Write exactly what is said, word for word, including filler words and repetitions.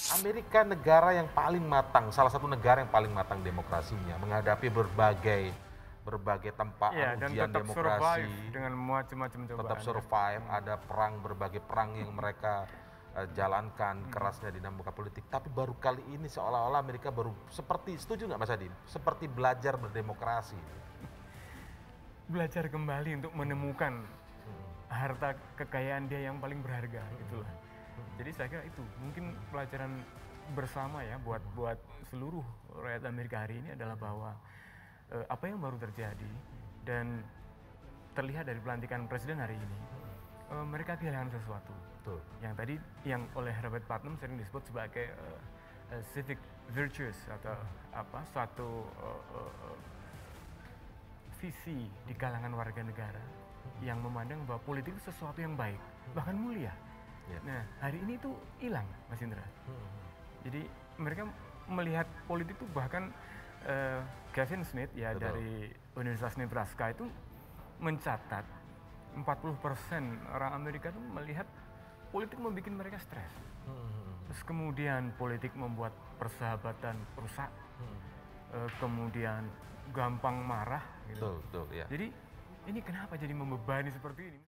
Amerika negara yang paling matang, salah satu negara yang paling matang demokrasinya, menghadapi berbagai berbagai Iya, tempaan dan ujian tetap survive demokrasi, dengan macam-macam tetap cobaan ya. survive, Hmm. ada perang, berbagai perang yang mereka eh, jalankan, Mhm. kerasnya dinamika politik. Tapi baru kali ini seolah-olah Amerika baru seperti, setuju nggak Mas Adi? Seperti belajar berdemokrasi. Belajar kembali untuk menemukan Hmm, harta kekayaan dia yang paling berharga hmm, itulah. hmm, Jadi saya kira itu mungkin pelajaran bersama ya buat hmm, buat seluruh rakyat Amerika hari ini adalah bahwa eh, apa yang baru terjadi dan terlihat dari pelantikan presiden hari ini, hmm. eh, mereka kehilangan sesuatu. Betul. Yang tadi yang oleh Robert Putnam sering disebut sebagai eh, eh, civic virtues atau apa suatu eh, eh, eh, visi di kalangan warga negara yang memandang bahwa politik itu sesuatu yang baik, bahkan mulia. Ya. Nah, hari ini itu hilang, Mas Indra. Hmm, Jadi mereka melihat politik itu bahkan eh, Kevin Smith ya betul. dari Universitas Nebraska itu mencatat empat puluh persen orang Amerika itu melihat politik membuat mereka stres. Hmm, Terus kemudian politik membuat persahabatan rusak, hmm. eh, kemudian gampang marah gitu. Betul, betul, ya. Jadi ini kenapa jadi membebani seperti ini?